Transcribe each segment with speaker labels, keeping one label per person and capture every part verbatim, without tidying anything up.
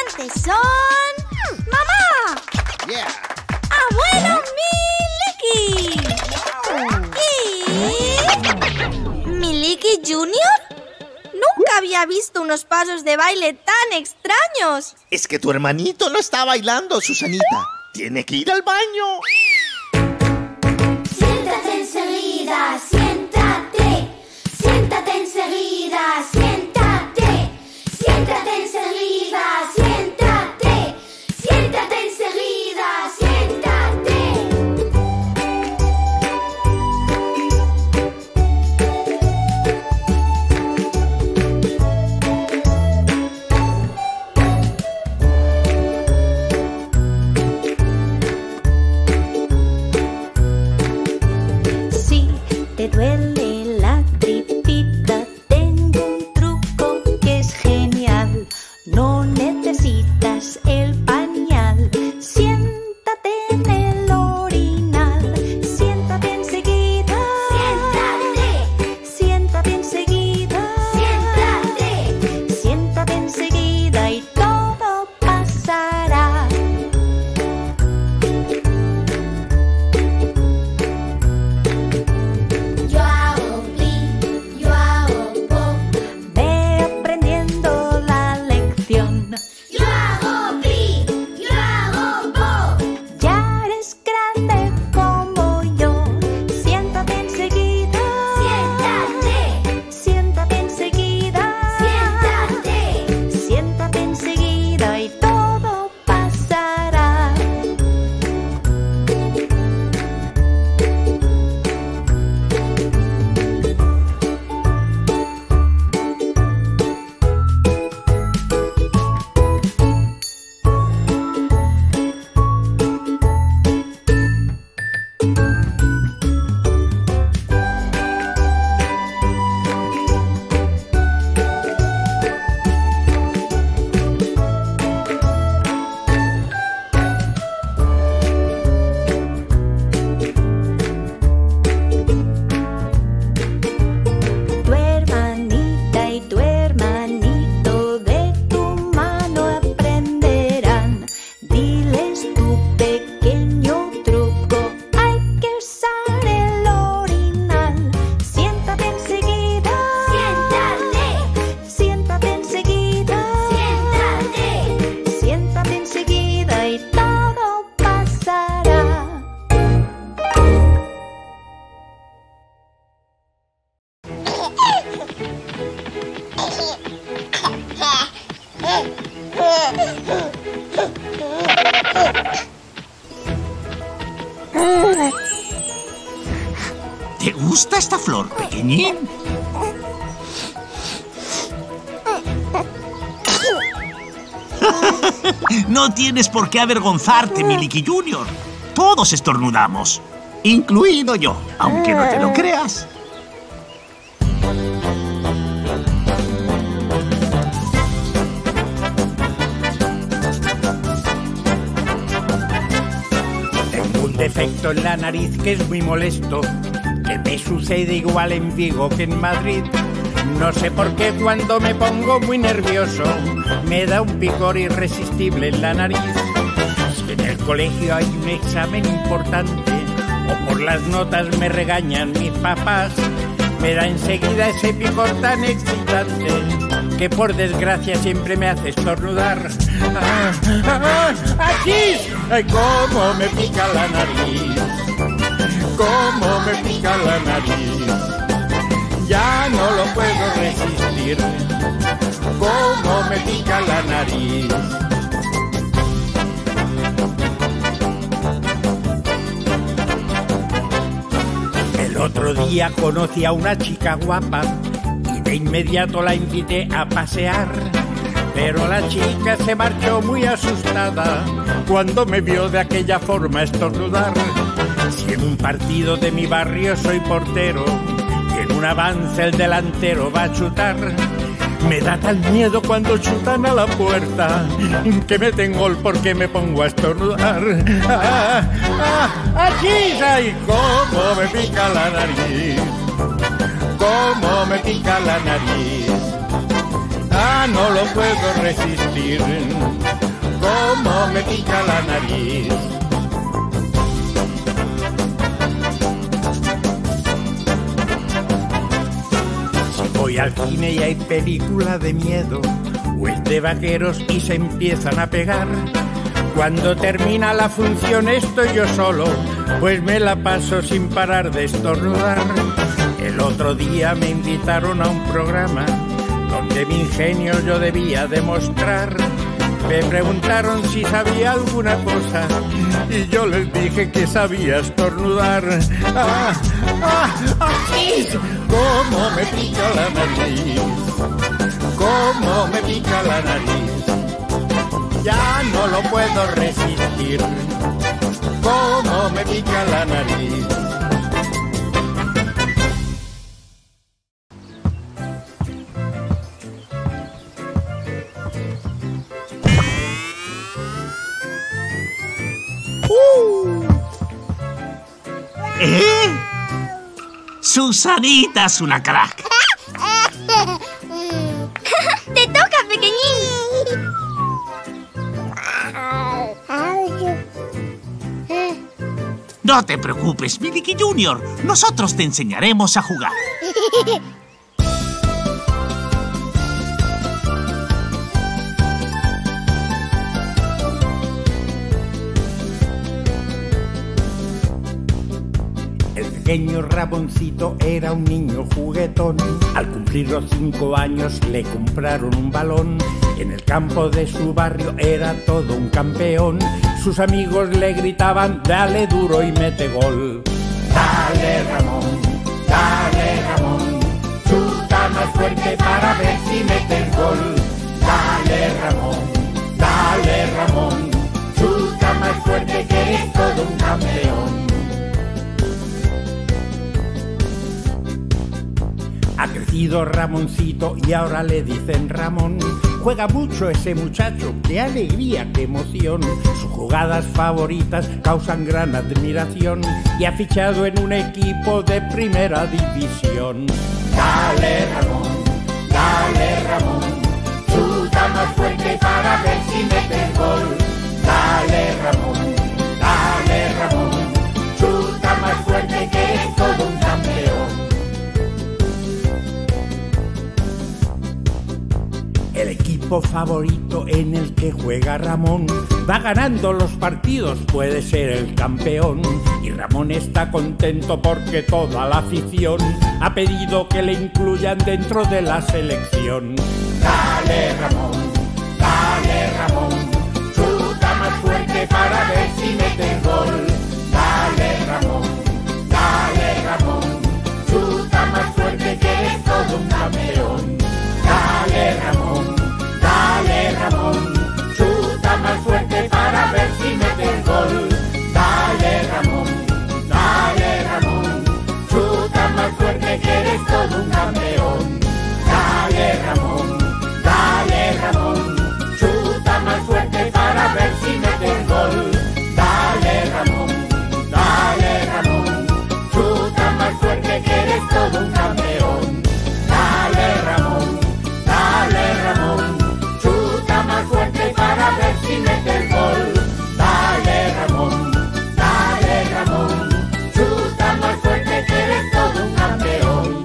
Speaker 1: participantes son... ¡Mamá!
Speaker 2: Yeah.
Speaker 1: ¡Abuelo Miliki! ¿Y... Miliki Junior? Nunca había visto unos pasos de baile tan extraños.
Speaker 2: Es que tu hermanito no está bailando, Susanita. Tiene que ir al baño.
Speaker 3: Siéntate enseguida, siéntate. Siéntate enseguida, siéntate. Siéntate enseguida, siéntate. Siéntate enseguida, siéntate.
Speaker 4: Si te duele la tripita, tengo un truco que es genial. No necesitas el pañal. Siéntate en el orinal. Siéntate enseguida.
Speaker 3: Siéntate.
Speaker 4: Siéntate enseguida.
Speaker 3: Siéntate.
Speaker 4: Siéntate enseguida y todo pasará.
Speaker 3: Yo hago pi, yo hago po.
Speaker 4: Ve aprendiendo la lección.
Speaker 3: Yo hago pi, yo hago po.
Speaker 4: Ya eres grande como yo. Siéntate enseguida.
Speaker 3: Siéntate.
Speaker 4: Siéntate enseguida.
Speaker 3: Siéntate.
Speaker 4: Siéntate enseguida y todo pasará. Tu hermanita y tu hermanito de tu mano aprenderán. Diles tu pequeño truco. Hay que usar el orinal. Siéntate enseguida.
Speaker 3: Siéntate.
Speaker 4: Siéntate enseguida.
Speaker 3: Siéntate.
Speaker 4: Siéntate enseguida y todo pasará.
Speaker 5: ¿Te gusta esta flor, pequeñín? No tienes por qué avergonzarte, Miliki Junior. Todos estornudamos, incluido yo, aunque no te lo creas.
Speaker 6: Tengo un defecto en la nariz que es muy molesto, que me sucede igual en Vigo que en Madrid. No sé por qué cuando me pongo muy nervioso me da un picor irresistible en la nariz. Si en el colegio hay un examen importante o por las notas me regañan mis papás, me da enseguida ese picor tan excitante que por desgracia siempre me hace estornudar. ¡Ah, ah, ¡Aquí! ¡Ay, cómo me pica la nariz! ¡Cómo me pica la nariz! Ya no lo puedo resistir. ¡Cómo me pica la nariz! El otro día conocí a una chica guapa y de inmediato la invité a pasear. Pero la chica se marchó muy asustada cuando me vio de aquella forma estornudar. Si en un partido de mi barrio soy portero y en un avance el delantero va a chutar, me da tal miedo cuando chutan a la puerta que meten gol porque me pongo a estornudar. ¡Ah, ah, ¡Aquí! ¡Ay, cómo me pica la nariz! ¡Cómo me pica la nariz! Ah, no lo puedo resistir. Cómo me pica la nariz. Si voy al cine y hay película de miedo o es de vaqueros y se empiezan a pegar, cuando termina la función estoy yo solo, pues me la paso sin parar de estornudar. El otro día me invitaron a un programa donde mi ingenio yo debía demostrar. Me preguntaron si sabía alguna cosa y yo les dije que sabía estornudar. ¡Ah! ¡Ah! ¡Así! ¡Cómo me pica la nariz! ¡Cómo me pica la nariz! Ya no lo puedo resistir. ¡Cómo me pica la nariz!
Speaker 5: ¿Eh? Susanita es una crack.
Speaker 1: ¡Te toca, pequeñín!
Speaker 5: No te preocupes, Milky Junior. Nosotros te enseñaremos a jugar.
Speaker 6: El pequeño Ramoncito era un niño juguetón. Al cumplir los cinco años le compraron un balón. En el campo de su barrio era todo un campeón. Sus amigos le gritaban, dale duro y mete gol. Dale Ramón, dale Ramón, chuta más fuerte para ver si metes gol. Dale Ramón, dale Ramón, chuta más fuerte que eres todo un campeón. Ha crecido Ramoncito y ahora le dicen Ramón. Juega mucho ese muchacho, qué alegría, qué emoción. Sus jugadas favoritas causan gran admiración y ha fichado en un equipo de primera división. Dale Ramón, dale Ramón, chuta más fuerte para ver si metes gol. Dale Ramón, dale Ramón, chuta más fuerte que eres todo un campeón. El equipo favorito en el que juega Ramón va ganando los partidos, puede ser el campeón. Y Ramón está contento porque toda la afición ha pedido que le incluyan dentro de la selección. Dale Ramón, dale Ramón, chuta más fuerte para ver si metes gol. Dale Ramón, dale Ramón, chuta más fuerte que eres todo un campeón. Dale Ramón, dale Ramón, chuta más fuerte para ver si metes gol. Dale Ramón, dale Ramón, chuta más fuerte que eres todo un campeón. Dale Ramón, dale Ramón, chuta más fuerte para ver si metes gol. Dale Ramón, dale Ramón, chuta más fuerte que eres todo un campeón. Dale Ramón, dale Ramón, chuta más fuerte para ver si metes gol. Dale Ramón, dale Ramón, chuta más fuerte que eres todo un campeón.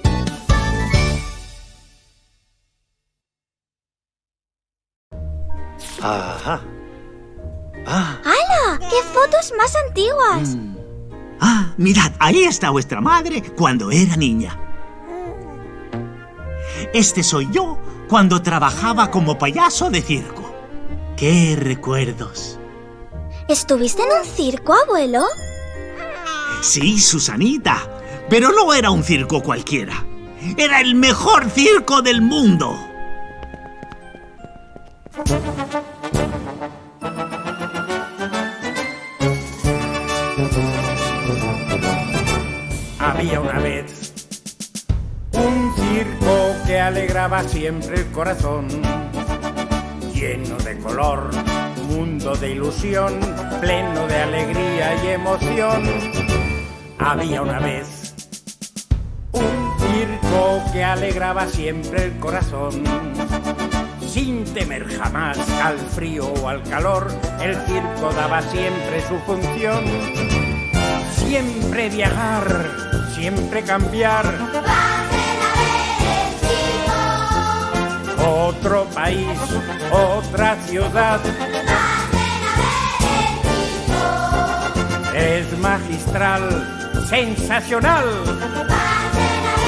Speaker 2: Ajá. Ah.
Speaker 1: ¡Hala! ¡Qué fotos más antiguas!
Speaker 5: Mm. Ah, mirad, ahí está vuestra madre cuando era niña. Este soy yo cuando trabajaba como payaso de circo. ¡Qué recuerdos!
Speaker 1: ¿Estuviste en un circo, abuelo?
Speaker 5: Sí, Susanita, pero no era un circo cualquiera. Era el mejor circo del mundo.
Speaker 6: Había una vez un circo que alegraba siempre el corazón, lleno de color, mundo de ilusión, pleno de alegría y emoción. Había una vez un circo circo que alegraba siempre el corazón. Sin temer jamás al frío o al calor, el circo daba siempre su función. Siempre viajar, siempre cambiar.
Speaker 3: Pasen a ver el circo.
Speaker 6: Otro país, otra ciudad.
Speaker 3: Pasen a ver el circo.
Speaker 6: Es magistral, sensacional.
Speaker 3: Pasen a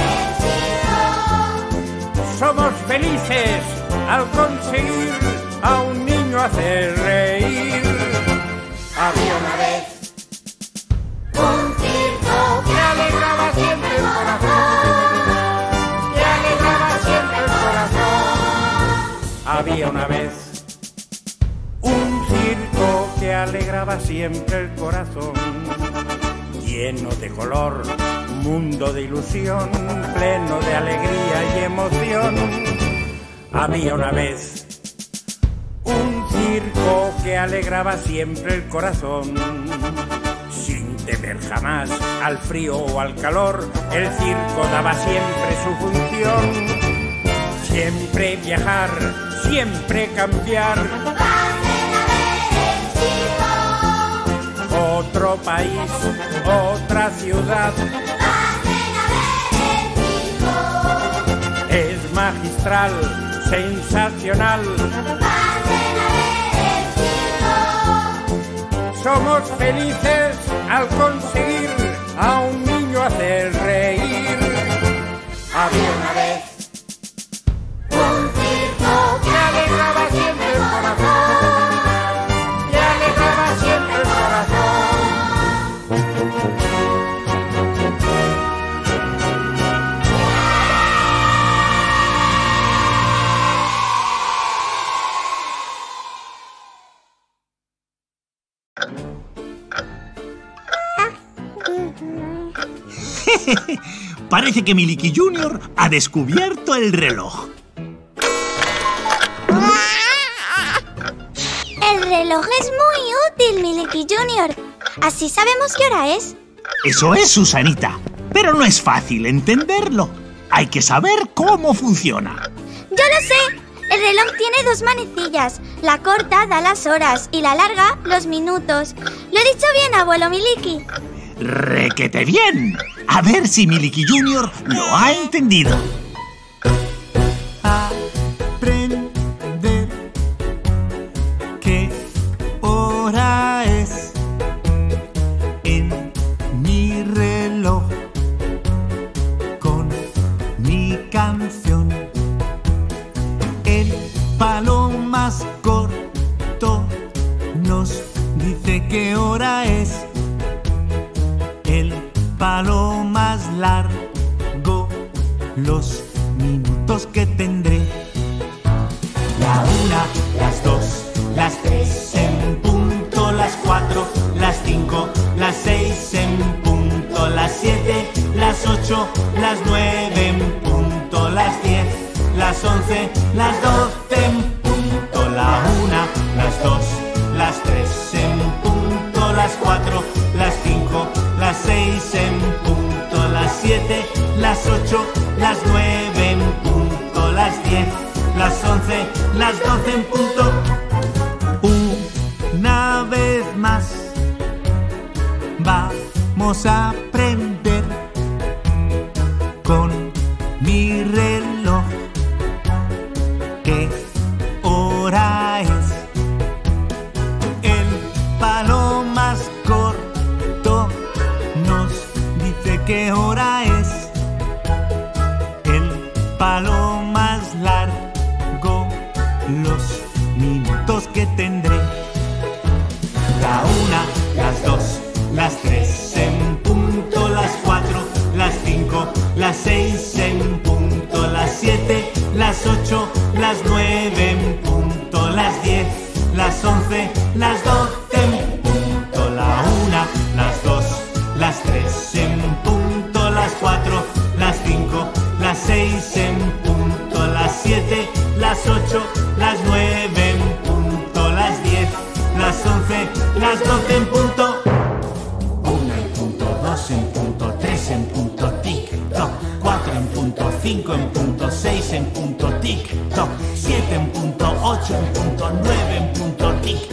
Speaker 3: ver el circo.
Speaker 6: Somos felices al conseguir a un niño hacer reír. Había una vez
Speaker 3: Un circo
Speaker 6: que alegraba siempre el corazón, que alegraba siempre el corazón. Había una vez un circo que alegraba siempre el corazón, lleno de color, mundo de ilusión, pleno de alegría y emoción. Había una vez un circo que alegraba siempre el corazón. Sin temer jamás al frío o al calor, el circo daba siempre su función. Siempre viajar, siempre cambiar.
Speaker 3: Pasen a ver el circo.
Speaker 6: Otro país, otra ciudad.
Speaker 3: Pasen a ver el circo.
Speaker 6: Es magistral, sensacional.
Speaker 3: Pasen a ver el circo.
Speaker 6: Somos felices al conseguir a un niño hacer reír. Había una vez
Speaker 3: Un circo
Speaker 6: que alegraba siempre el corazón, que alegraba siempre el
Speaker 5: Parece que Miliki Junior ha descubierto el reloj.
Speaker 1: El reloj es muy útil, Miliki Junior. Así sabemos qué hora es.
Speaker 5: Eso es, Susanita. Pero no es fácil entenderlo. Hay que saber cómo funciona.
Speaker 1: ¡Yo lo sé! El reloj tiene dos manecillas. La corta da las horas y la larga los minutos. ¿Lo he dicho bien, abuelo Miliki?
Speaker 5: ¡Requete bien! A ver si Miliki Junior lo ha entendido.
Speaker 7: Aprender qué hora es en mi reloj con mi canción. El palo más corto nos dice qué hora es. El palo más largo, los minutos que tendré. La una, las dos, las tres en punto, las cuatro, las cinco, las seis en punto, las siete, las ocho, las nueve en punto, las diez, las once, las doce en punto. La una, las dos, las tres en punto, las cuatro, las cinco, las seis en punto, las siete, las ocho, las nueve en punto, las diez, las once, las doce en punto. Una vez más vamos a aprender con mi reloj qué hora es. El palo más corto nos dice qué hora es. El palo más largo, los minutos que tendré. La una, las dos, las tres en punto, las cuatro, las cinco, las seis en punto, las siete, las ocho, las nueve en punto, las diez, las once, las doce en punto. La una, las dos, las tres en punto, las cuatro, las cinco, las seis en punto, las siete, las ocho, las nueve en punto, las diez, las once, las doce en punto. Una en punto, dos en punto, tres en punto, tic, toc, cuatro en punto. cinco en punto, seis en punto, tic toc, siete en punto, ocho en punto, nueve en punto, tic